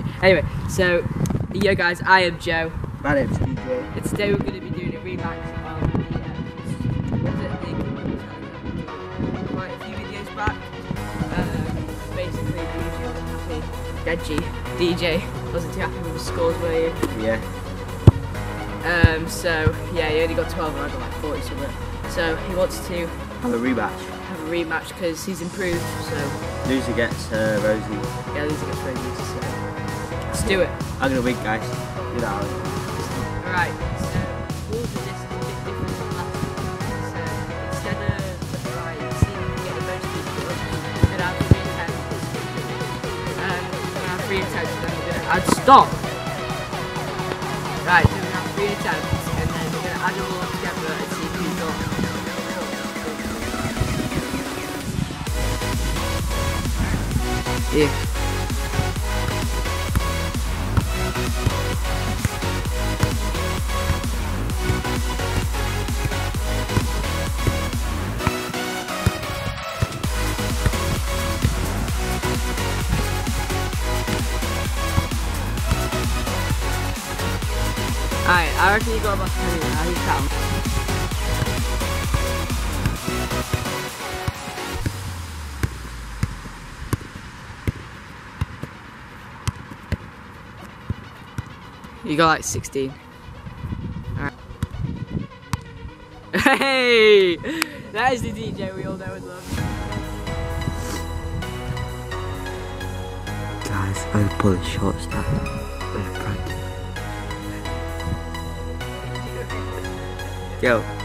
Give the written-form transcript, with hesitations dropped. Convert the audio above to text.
Anyway, so yo guys, I am Joe. My name's DJ. And today we're going to be doing a rematch of quite a few videos back. Basically, DJ wasn't happy. DJ wasn't too happy with the scores, were you? Yeah. So yeah, he only got 12 and I got like 40 something. So he wants to Have a rematch. have a rematch because he's improved. So Loser gets Rosie. yeah, loser gets Rosie. So let's do it. I'm gonna win, guys. You know. Alright, so rules of this is a bit different from last time. So instead of like seeing who can get the most people, we're gonna have 3 attempts. We're gonna have 3 attempts and then we're gonna add stop. Right, so we're gonna have 3 attempts and then we're gonna add them all together and see who's got. Yeah. Alright, I reckon you got about 10 now, you count. You got like 16. Alright. Hey! That is the DJ we all know and love. Guys, I'm pulling short stack. We're practicing. Yo.